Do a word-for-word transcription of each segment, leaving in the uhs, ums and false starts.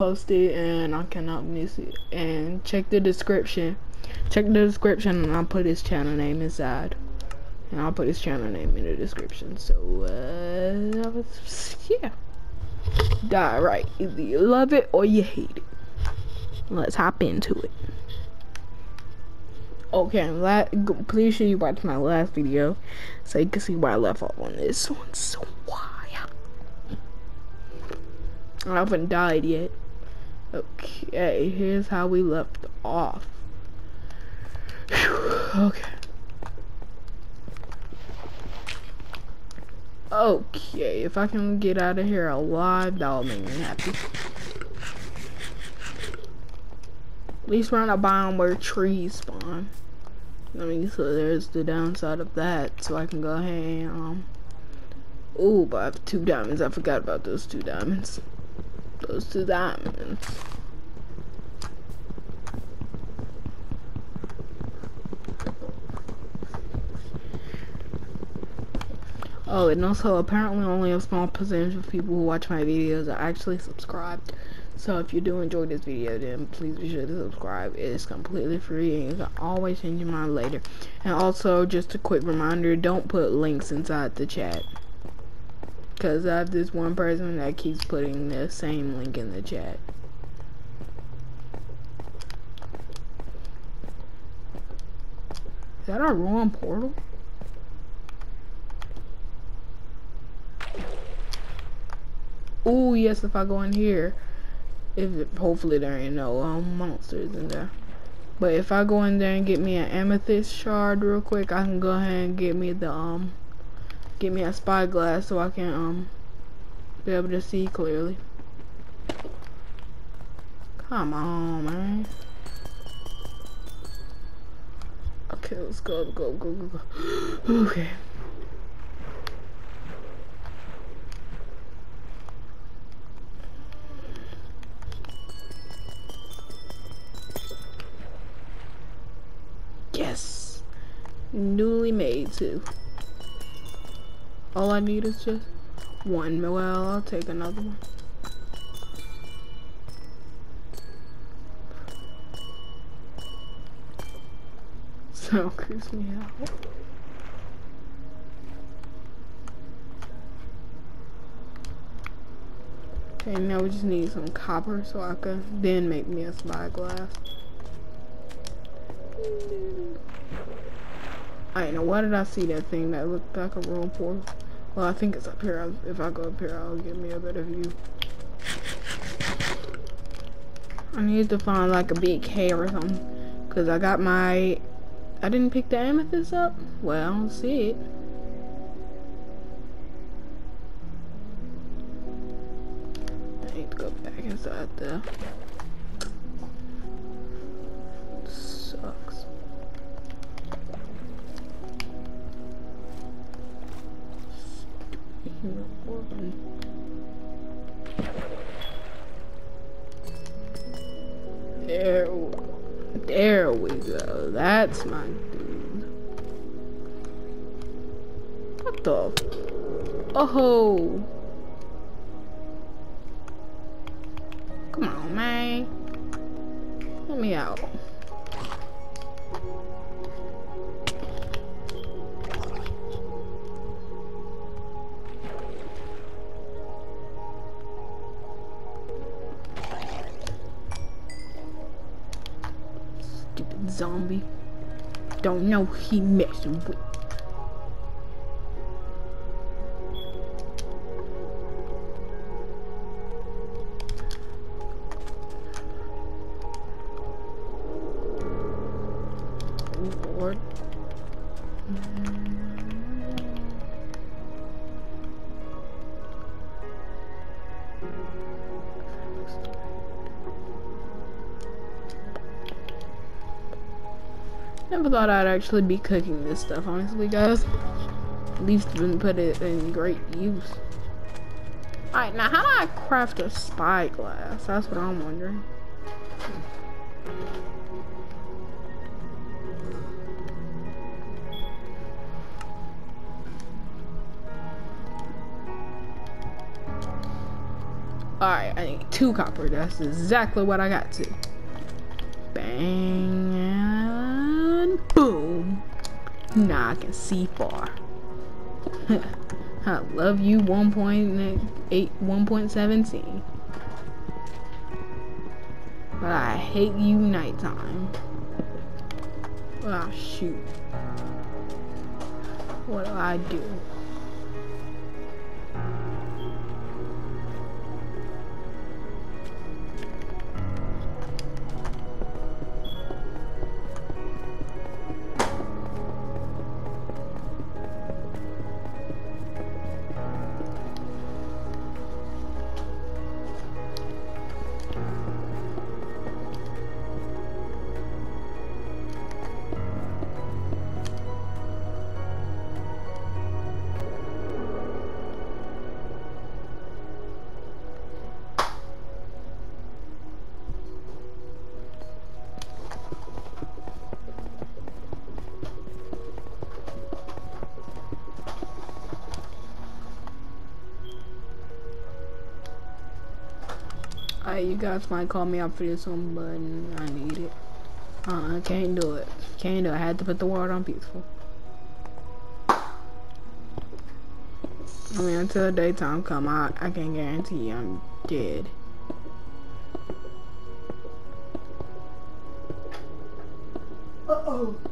post it and I cannot miss it. And check the description. Check the description and I'll put his channel name inside. And I'll put his channel name in the description. So, uh, yeah. Alright, either you love it or you hate it. Let's hop into it. Okay, la please sure you watch my last video so you can see where I left off on this one. So, why? I haven't died yet. Okay, here's how we left off. Whew, okay. Okay, if I can get out of here alive, that'll make me happy. At least we're in a biome where trees spawn. I mean, so there's the downside of that. So I can go ahead and, um... ooh, but I have two diamonds. I forgot about those two diamonds. Those two diamonds. Oh, and also apparently only a small percentage of people who watch my videos are actually subscribed. So if you do enjoy this video, then please be sure to subscribe. It is completely free and you can always change your mind later. And also, just a quick reminder, don't put links inside the chat. Because I have this one person that keeps putting the same link in the chat. Is that our ruined portal? Ooh, yes, if I go in here, if it, hopefully there ain't no um, monsters in there. But if I go in there and get me an amethyst shard real quick, I can go ahead and get me the um get me a spyglass so I can um be able to see clearly. Come on, man. Okay, let's go, go, go, go, go. Okay. Yes. Newly made too. All I need is just one. Well, I'll take another one. So creeps me out. Okay, now we just need some copper so I can then make me a spyglass. I don't know, why did I see that thing that looked like a room portal? Well, I think it's up here. If I go up here, I'll get me a better view. I need to find like a big cave or something. Because I got my... I didn't pick the amethyst up? Well, I don't see it. I need to go back inside there. Sucks. There, there we go. That's my dude. What the? Oh, come on, man. Let me out. Stupid zombie. Don't know who he messing with. Lord. Never thought I'd actually be cooking this stuff, honestly, guys. At least didn't put it in great use. Alright, now how do I craft a spyglass? That's what I'm wondering. Alright, I need two copper. That's exactly what I got to. Bang and boom. Now I can see far. I love you one point eight, one point seventeen. But I hate you nighttime. Ah, shoot. What do I do? Alright, you guys might call me out for this one, but I need it. Uh, I can't do it. Can't do it. I had to put the world on peaceful. I mean, until daytime come out, I can guarantee you I'm dead. Uh-oh.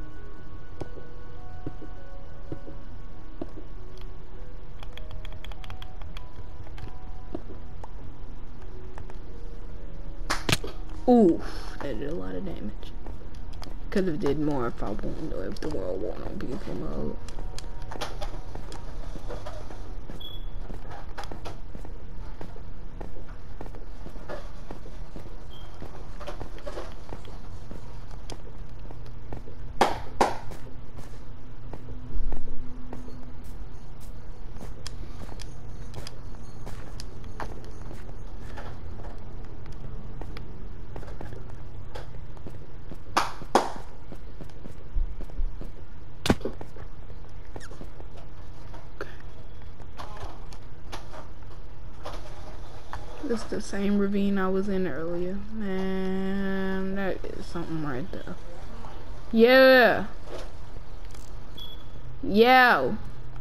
Ooh, that did a lot of damage. Could have did more if I wanted to, if the world wasn't on peaceful mode. It's the same ravine I was in earlier. Man, that is something right there. Yeah. Yeah.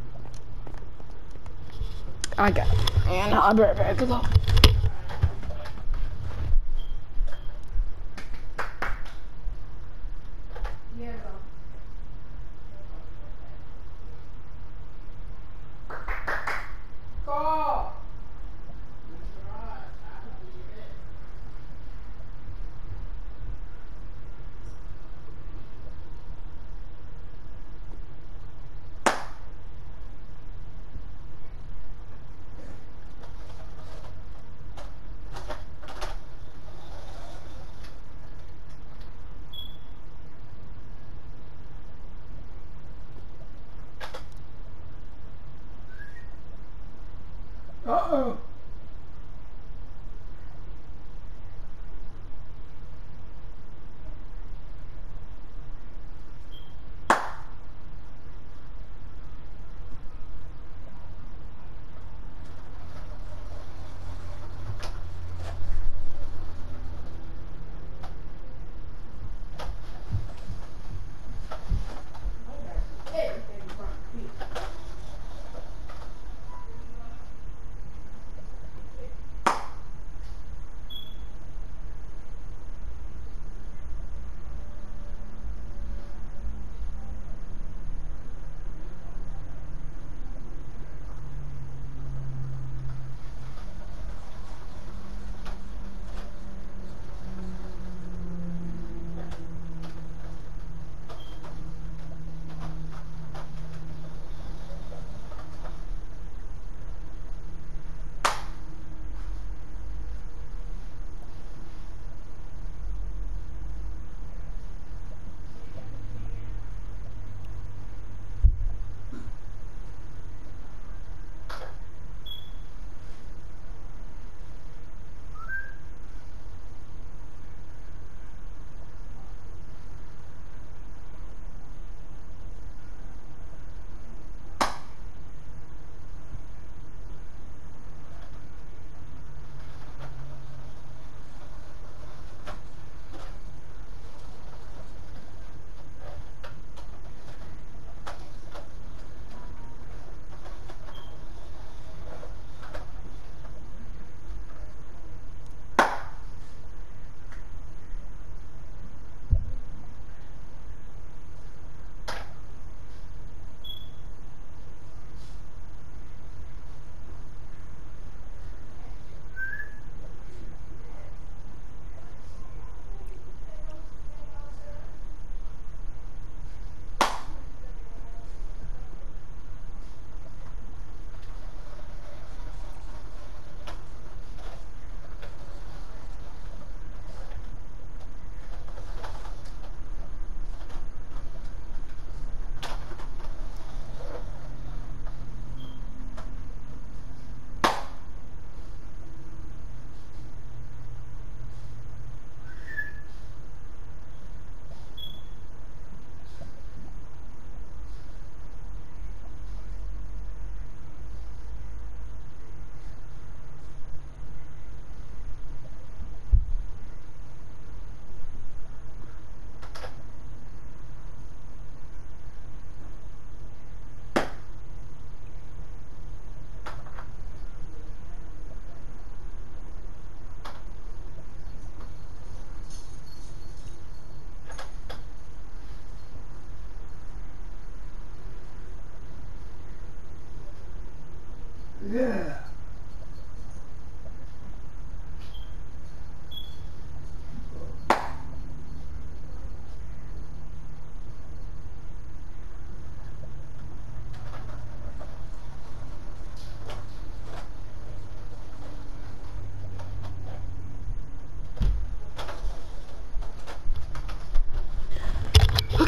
I got it. And I'll be right back. Go. Yeah, go. Go. Uh-oh.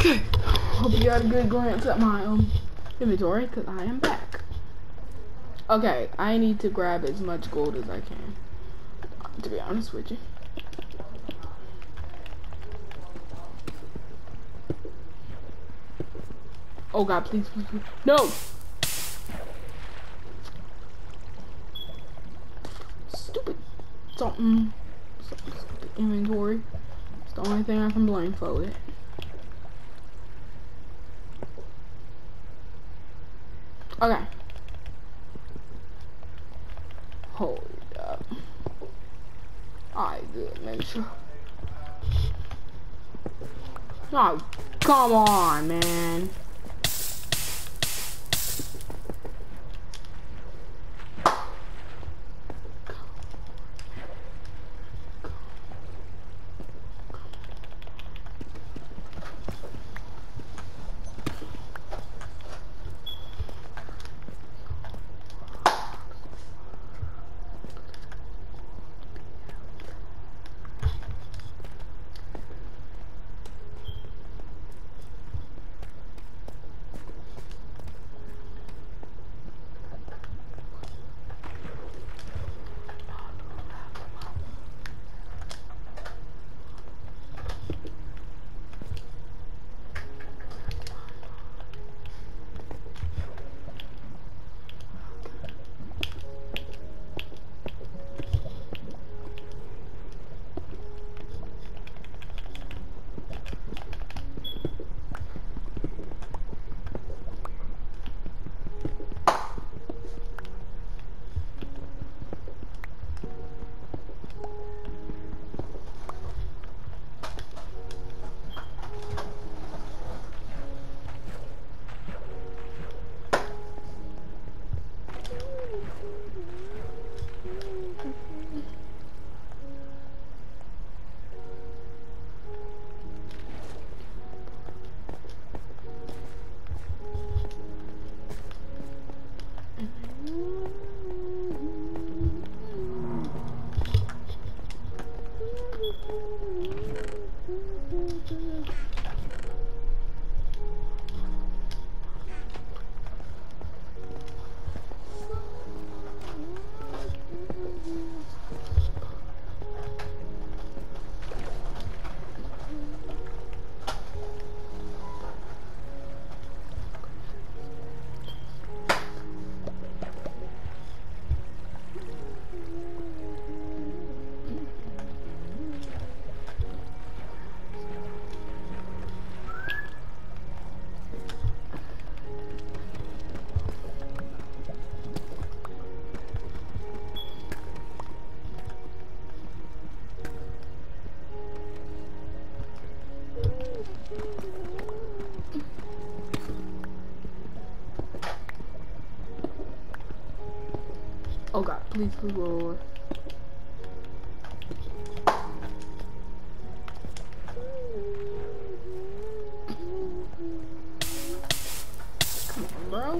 Okay. Hope you got a good glance at my um inventory, cause I am back. Okay, I need to grab as much gold as I can. To be honest with you. Oh God, please, please, please. No! Stupid something. Something stupid inventory. It's the only thing I can blame for it. Okay. Hold up. Alright, good, make sure. Oh, come on, man. Oh God, please, please, Lord. Come on, bro.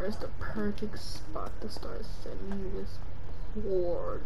is the perfect spot to start setting this ward.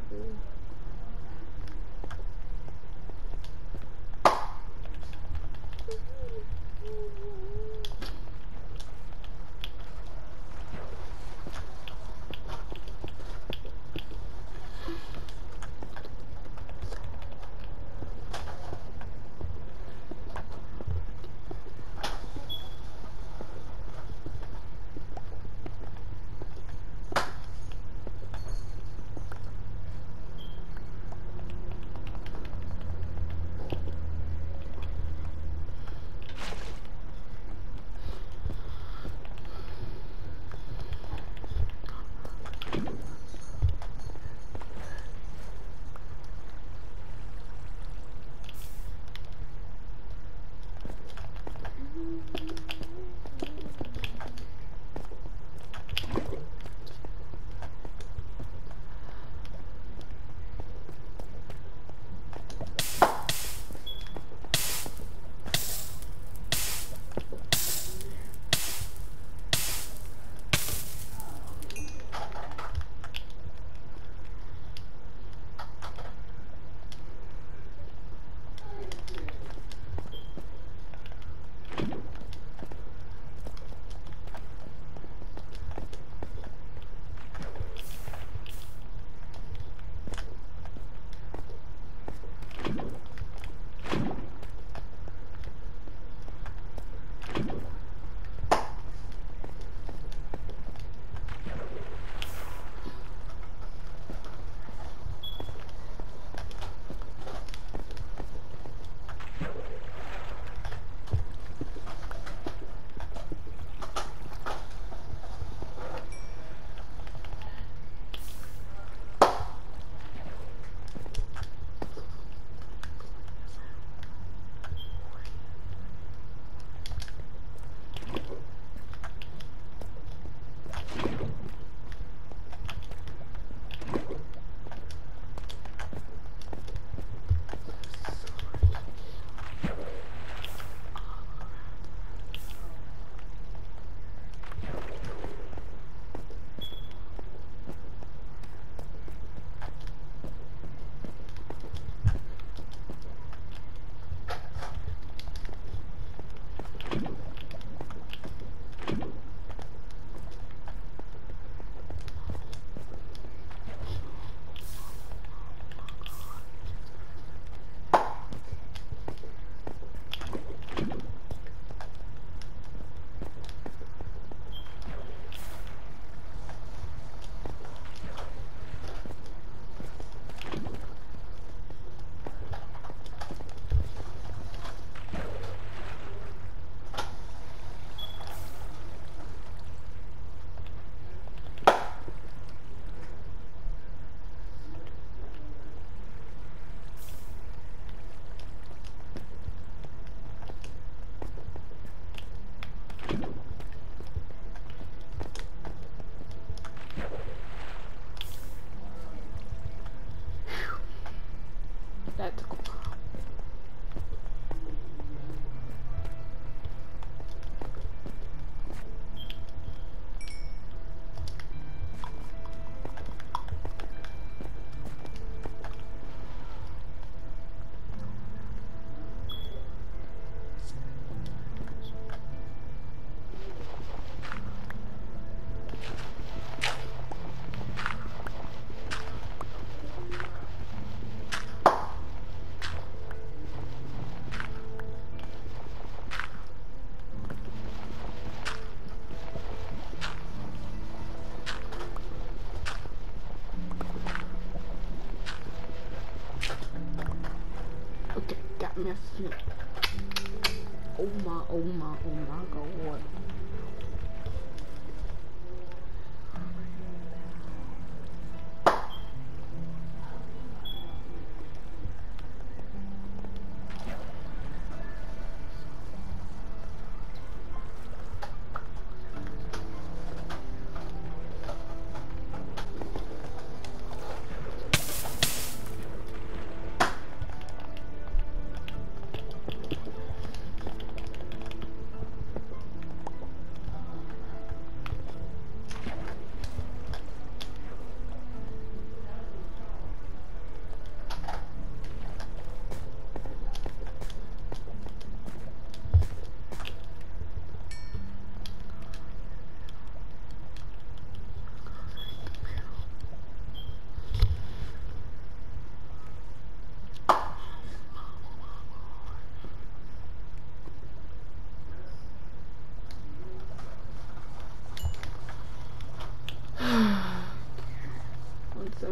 Oh my, oh my, oh my god.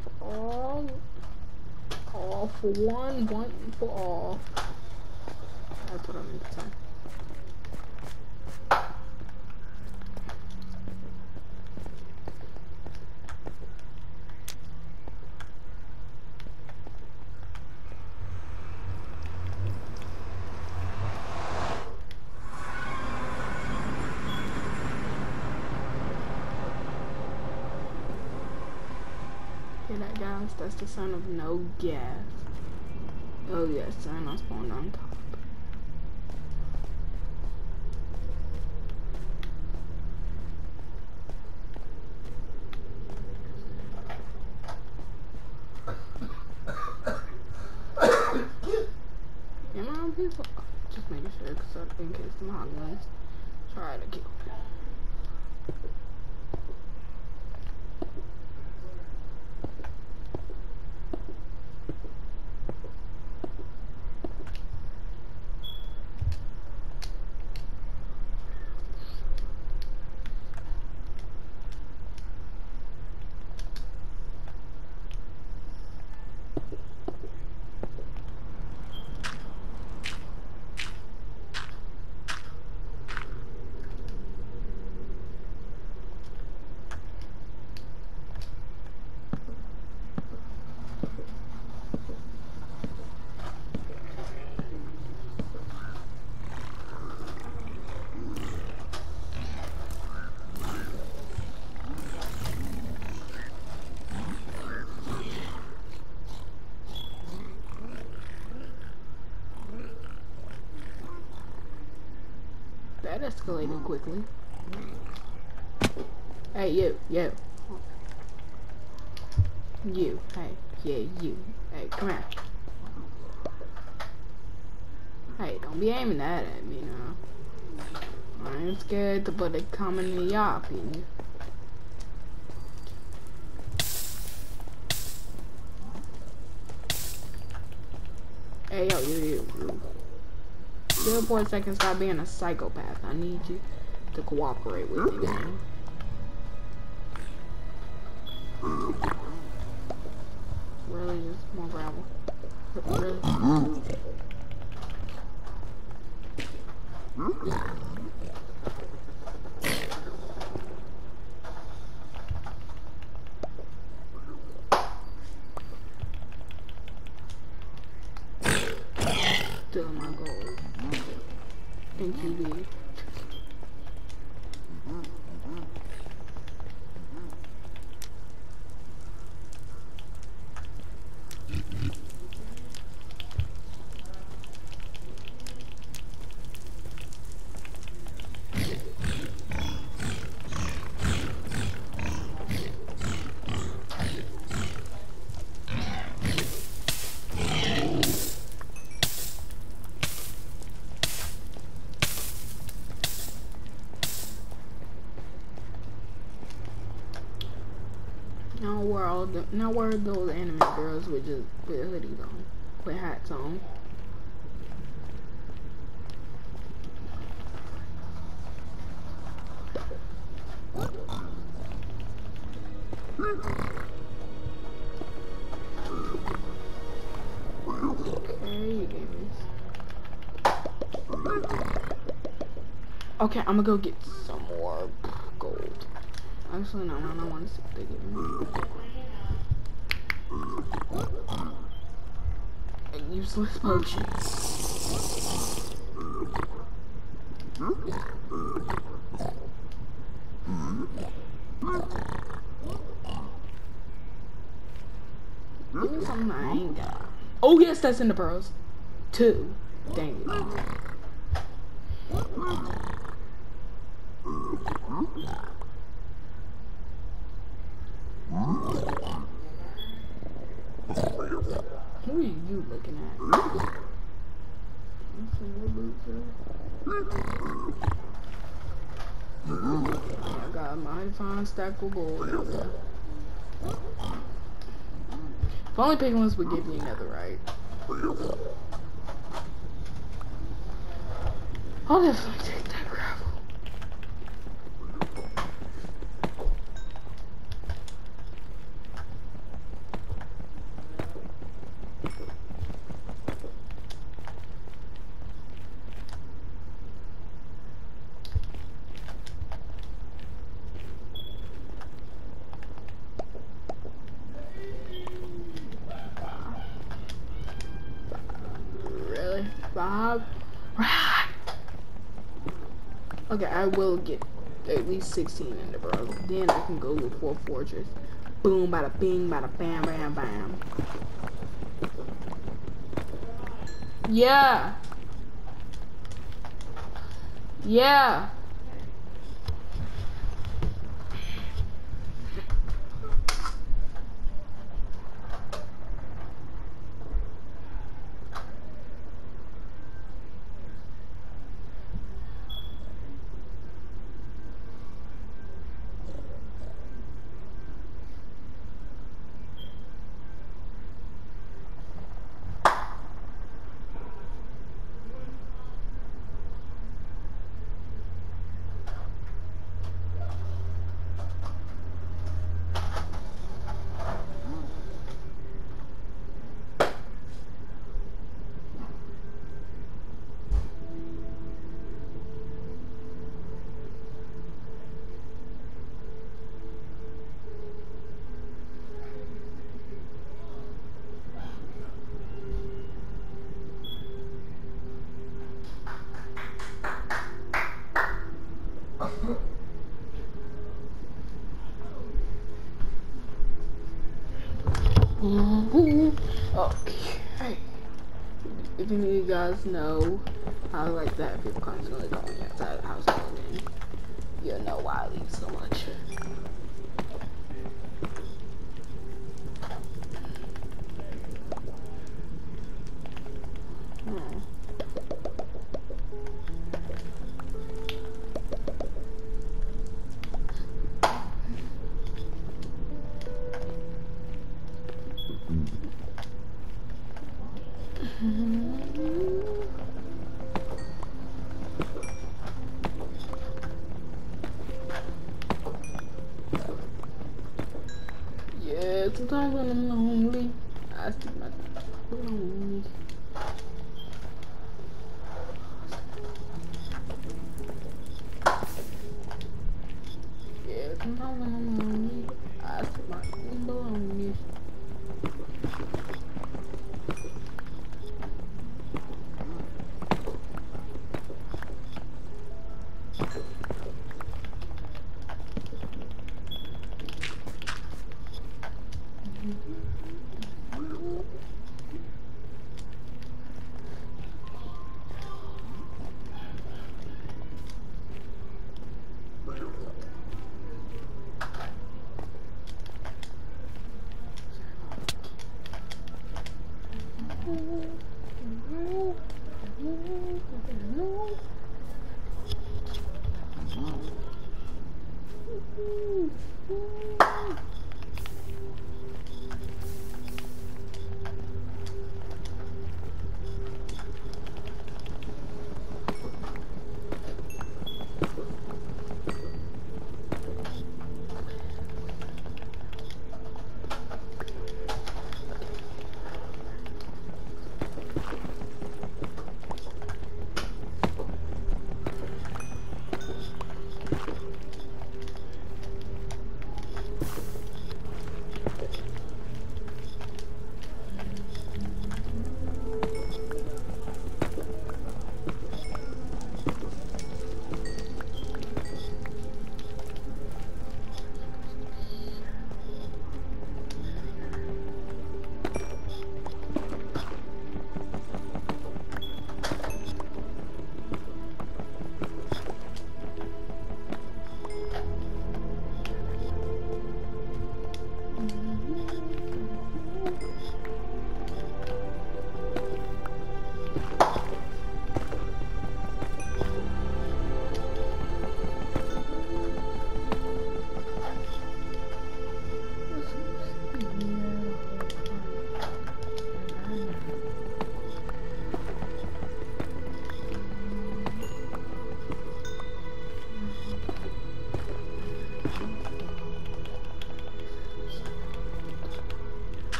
for all. All for one, one for all. That's what I meant to say. Hear that, guys? That's the sound of no gas. Oh yes, and I spawned on top. Am I on people? Just making sure, because in case some hot guns try to kill me. That escalated quickly. Hey, you, you. You, hey, yeah, you. Hey, come here. Hey, don't be aiming that at me now. I ain't scared to put a common yop in you. Hey, yo, you, you. Still for a second, stop being a psychopath. I need you to cooperate with me, man. Really, just more gravel. Really? Still my goal. Thank you, B. Now where all the now where are those anime girls with just with hoodies on, with hats on? Okay, you gave me. Okay, I'm gonna go get some more gold. Actually, no, no, no, I want to see what they give me. A useless potion. Give me something I ain't got. Oh, yes, that's in the pearls. Two. Dang it. Who are you looking at? I got my fine stack of gold over there. If only penguins would give me another right. I'll definitely take that gravel. five. Right. Okay, I will get at least sixteen in the bro. Then I can go look for a fortress. Boom, bada bing, bada bam, bam, bam. Yeah. Yeah. Okay. If any of you guys know how like that people constantly calling me outside the house, then you'll know why I leave so much. Hmm. Yeah, sometimes when I'm lonely, I stick my lonely. Yeah, sometimes when I'm lonely, I stick my lonely.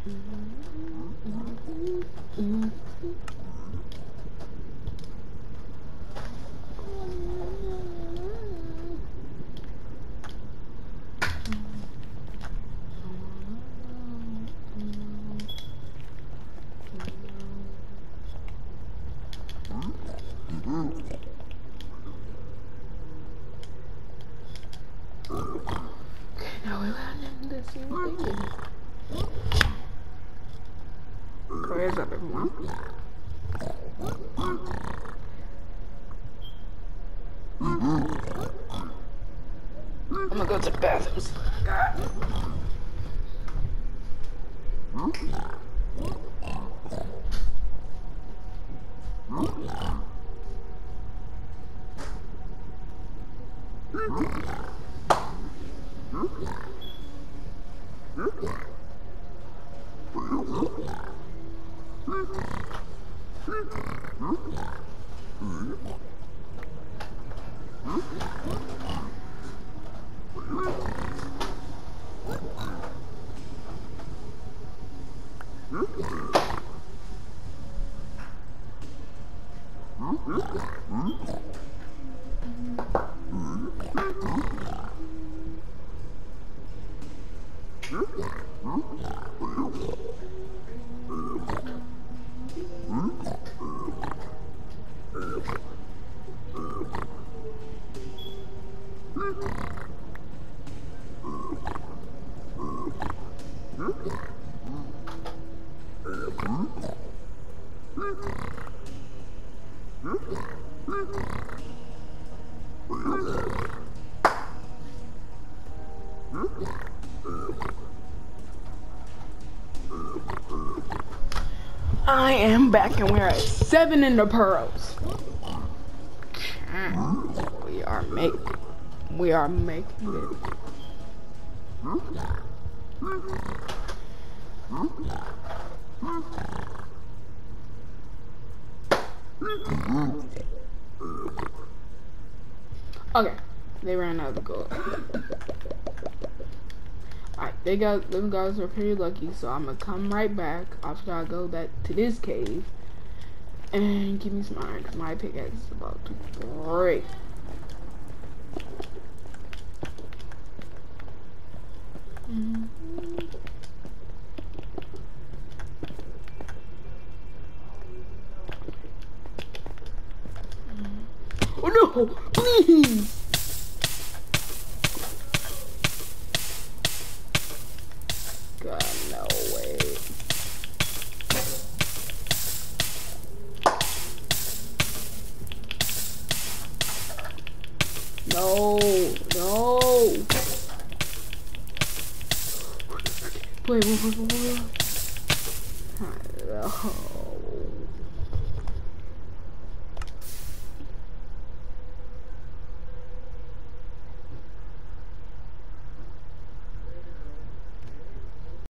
Now we're running this thing. Prayers up, everyone. I'm gonna go to the bathrooms. God. I am back and we're at seven in the pearls. We are making we are making it. Okay, they ran out of gold. Alright, they got them guys were pretty lucky, so I'm gonna come right back after I go back to this cave and give me some iron because my pickaxe is about to break. Mm-hmm. Oh no! Please! God, no way. No, no. Wait, wait, wait, wait, wait.